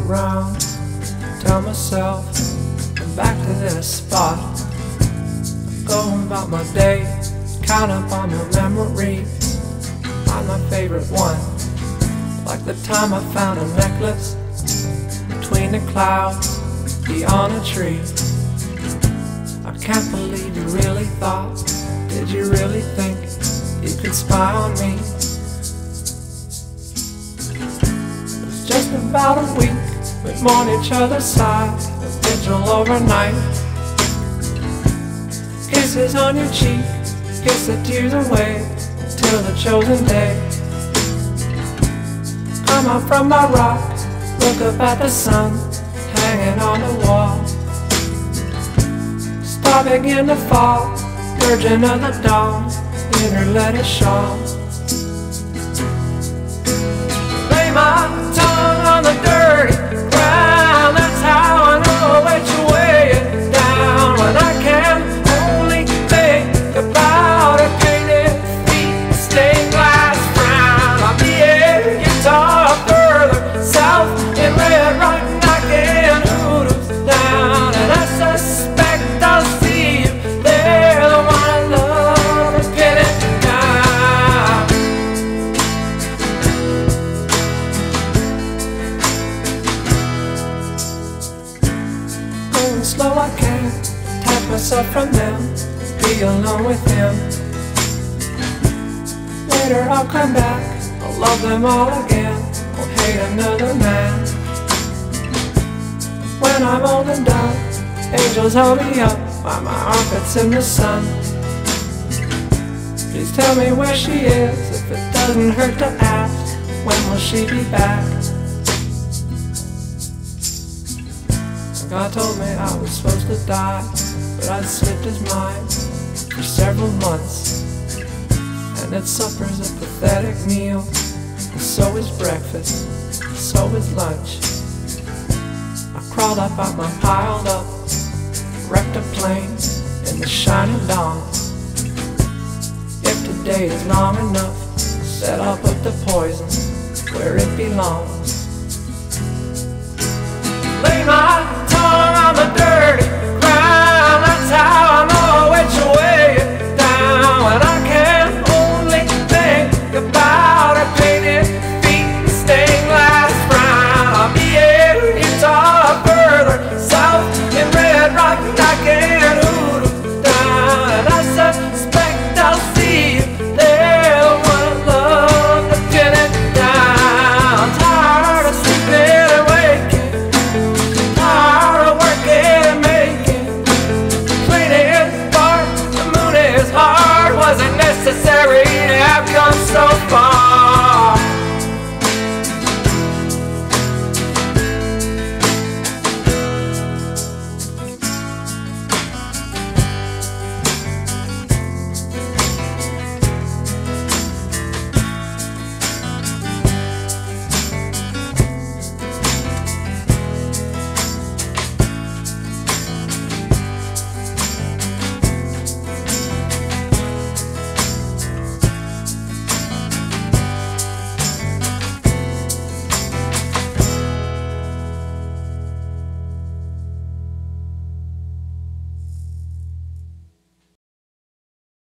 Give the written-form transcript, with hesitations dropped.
around, tell myself I'm back to this spot. Going about my day, count up on my memories, find my favorite one. Like the time I found a necklace between the clouds, beyond a tree. I can't believe you really thought, did you really think you could spy on me? It was just about a week, we'd mourn each other's side, a vigil overnight. Kisses on your cheek, kiss the tears away, till the chosen day. Come out from my rock, look up at the sun, hanging on the wall. Star begin to fall, virgin of the dawn, in her leather shawl. Lay my tongue on the dirty ground, that's how I know which way it down. When I can only think about her painted feet, stained glass frown. I'll be a guitar further south in red rock, knocking hoodoos down. And I suspect I'll see you there, the one I love and pin it down. Going slow I can't detach myself from them, be alone with him. Later I'll come back, I'll love them all again, I'll hate another man. When I'm old and done, angels hold me up by my armpits in the sun. Please tell me where she is, if it doesn't hurt to ask, when will she be back? God told me I was supposed to die, but I'd slipped his mind for several months. And that supper's a pathetic meal, and so is breakfast, and so is lunch. I crawled up out my piled up, wrecked a plane in the shining dawn. If today is long enough, said I'll put the poison where it belongs. Lay my tongue on the dirt.